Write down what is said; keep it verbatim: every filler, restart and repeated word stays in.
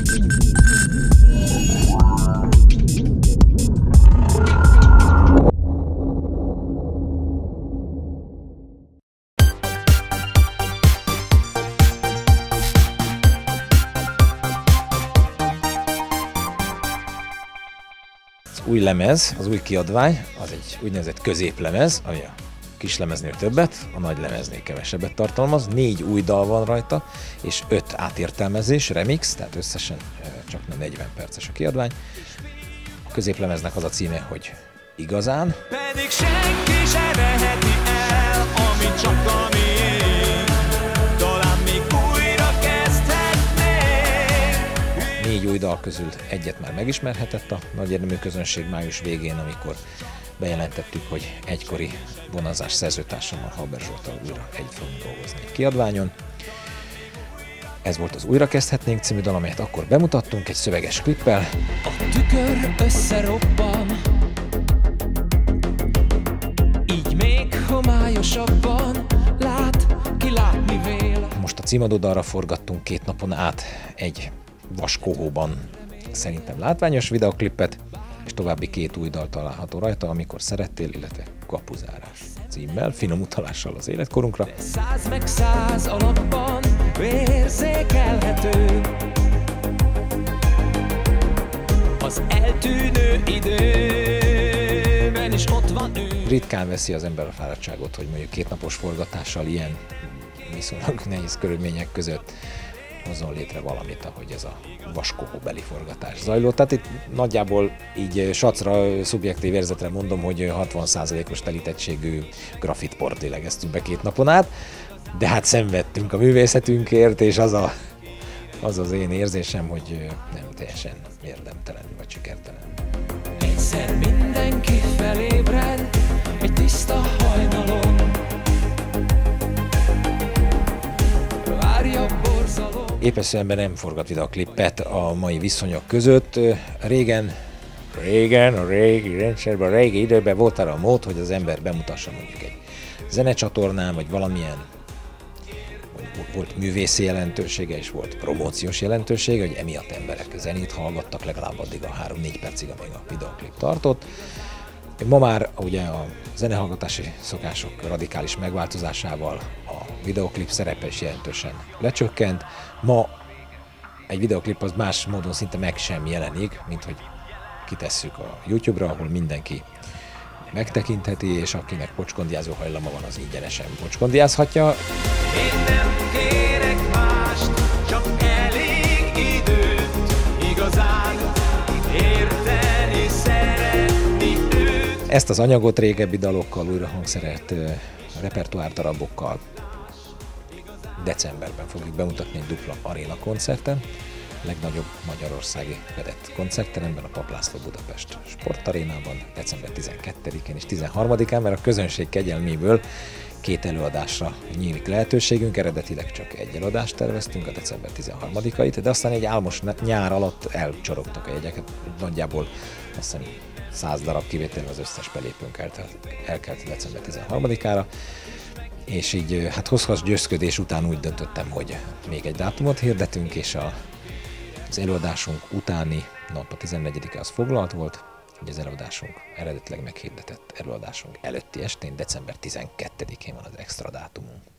Új lemez, az új kiadvány, az egy úgynevezett középlemez, ami a kis lemeznél többet, a nagy lemeznél kevesebbet tartalmaz. Négy új dal van rajta, és öt átértelmezés, remix, tehát összesen csak nem negyven perces a kiadvány. A középlemeznek az a címe, hogy Igazán. Pedig senki se veheti el, ami csak a miénk, talán még újra kezdhetnénk. Négy új dal közül egyet már megismerhetett a nagy érdemű közönség május végén, amikor bejelentettük, hogy egykori vonazás szerzőtársammal, Haber Zsolttal újra együtt fogunk dolgozni egy kiadványon. Ez volt az Újra kezdhetnénk című dal, amelyet akkor bemutattunk egy szöveges klippel. A tükör összeroppan, így még homályosabban lát, ki látni véle. Most a címadó dalra forgattunk két napon át egy vaskóhóban szerintem látványos videoklippet, és további két új dal található rajta, Amikor szerettél, illetve Kapuzárás címmel, finom utalással az életkorunkra. Száz meg száz alapban érzékelhető az eltűnő időben is ott van ő. Ritkán veszi az ember a fáradtságot, hogy mondjuk kétnapos forgatással ilyen viszonylag nehéz körülmények között hozzon létre valamit, ahogy ez a vaskohóbeli forgatás zajlott. Tehát itt nagyjából így sacra, szubjektív érzetre mondom, hogy hatvan százalékos telítettségű grafitport lélegeztünk be két napon át, de hát szenvedtünk a művészetünkért, és az, a, az az én érzésem, hogy nem teljesen érdemtelen vagy sikertelen. Egyszer mindenki felébred egy tiszta hajnalon, várja borzalom. Épeszően nem forgat videoklippet a mai viszonyok között. Régen, régen, a régi rendszerben, a régi időben volt arra a mód, hogy az ember bemutassa mondjuk egy zenecsatornán, vagy valamilyen, volt művészi jelentősége, és volt promóciós jelentősége, hogy emiatt emberek zenét hallgattak legalább addig a három-négy percig, amíg a videoklip tartott. Ma már ugye a zenehallgatási szokások radikális megváltozásával a videoklip szerepe is jelentősen lecsökkent. Ma egy videoklip az más módon szinte meg sem jelenik, mint hogy kitesszük a YouTube-ra, ahol mindenki megtekintheti, és akinek pocskondiázó hajlama van, az ingyenesen pocskondiázhatja. Én nem kérek mást, csak elég időt, igazán érteni, szeretni őt. Ezt az anyagot régebbi dalokkal, újra hangszerelt repertoárdarabokkal decemberben fogjuk bemutatni egy dupla aréna koncerten, legnagyobb magyarországi fedett koncertteremben, a Papp László Budapest Sportarénában, december tizenkettedikén és tizenharmadikán, mert a közönség kegyelméből két előadásra nyílik lehetőségünk, eredetileg csak egy előadást terveztünk, a december tizenharmadikait, de aztán egy álmos nyár alatt elcsorogtak a jegyeket, nagyjából azt hiszem száz darab kivételben az összes belépőnk elkelt december tizenharmadikára, és így hát hosszas győzködés után úgy döntöttem, hogy még egy dátumot hirdetünk, és a, az előadásunk utáni nap, a tizennegyedike az foglalt volt, hogy az előadásunk eredetileg meghirdetett előadásunk előtti estén, december tizenkettedikén van az extra dátumunk.